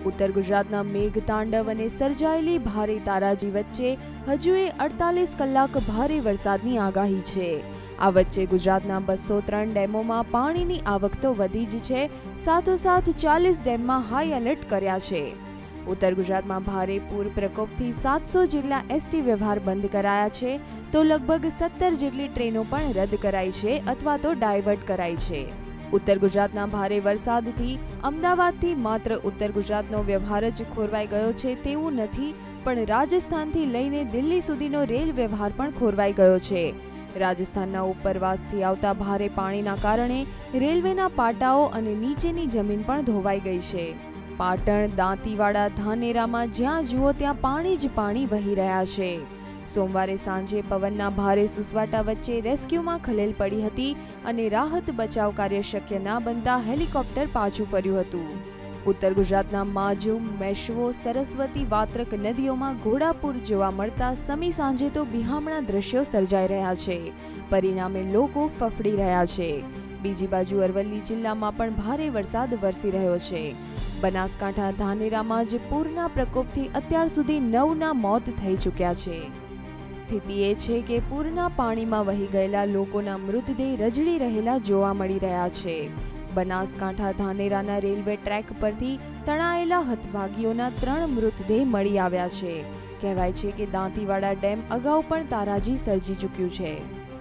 ઉત્તર ગુજરાતના મેઘતાંડવ અને સર્જાયેલી ભારે તારાજી વચ્ચે હજુએ 48 કલાક ભારે વરસાદની આગાહી છે। આ વચ્ચે ગુજરાતના 203 ડેમોમાં પાણીની આવક તો વધી જ છે, સાથોસાથ 40 ડેમમાં હાઈ એલર્ટ કર્યા છે। ઉત્તર ગુજરાતમાં ભારે પૂર પ્રકોપથી 700 જેટલા એસટી વ્યવહાર બંધ કરાયા છે, તો લગભગ 17 જેટલી ટ્રેનો પણ રદ કરાઈ છે અથવા તો ડાયવર્ટ કરાઈ છે। ઉત્તર ગુજરાતના ભારે વરસાદથી અમદાવાદથી માત્ર ઉત્તર ગુજરાતનો વ્યવહાર જ ખોરવાઈ ગયો છે તેવું નથી, પણ રાજસ્થાનથી લઈને દિલ્હી સુધીનો રેલ વ્યવહાર પણ ખોરવાઈ ગયો છે। રાજસ્થાનના ઉપરવાસથી આવતા ભારે પાણીના કારણે રેલવેના પાટાઓ અને નીચેની જમીન પણ ધોવાઈ ગઈ છે। પાટણ, દાંતીવાડા, ધાનેરામાં જ્યાં જુઓ ત્યાં પાણી જ પાણી વહી રહ્યા છે। સોમવારે સાંજે પવનના ભારે સુસવાટા વચ્ચે રેસ્ક્યુમાં ખલેલ પડી હતી અને રાહત બચાવ કાર્ય શક્ય ના બનતા હેલિકોપ્ટર પાછું ફર્યું હતું। ઉત્તર ગુજરાતના માજુમ, મેશ્વો, સરસ્વતી, વાત્રક નદીઓમાં ઘોડાપૂર જોવા મળતા સમી સાંજે તો બિહામણા દ્રશ્યો સર્જાઈ રહ્યા છે, પરિણામે લોકો ફફડી રહ્યા છે। બીજી બાજુ અરવલ્લી જિલ્લામાં પણ ભારે વરસાદ વરસી રહ્યો છે। બનાસકાંઠા, ધાનેરામાં જ પૂરના પ્રકોપથી અત્યાર સુધી 9ના મોત થઈ ચૂક્યા છે। સ્થિતિ એ છે કે પૂરના પાણીમાં વહી ગયેલા લોકોના મૃતદેહ રજડી રહેલા જોવા મળી રહ્યા છે। બનાસકાંઠા ધાનેરાના રેલવે ટ્રેક પરથી તણાયેલા હતભાગીઓના 3 મૃતદેહ મળી આવ્યા છે। કહેવાય છે કે દાંતીવાડા ડેમ અગાઉ પણ તારાજી સર્જી ચૂક્યું છે।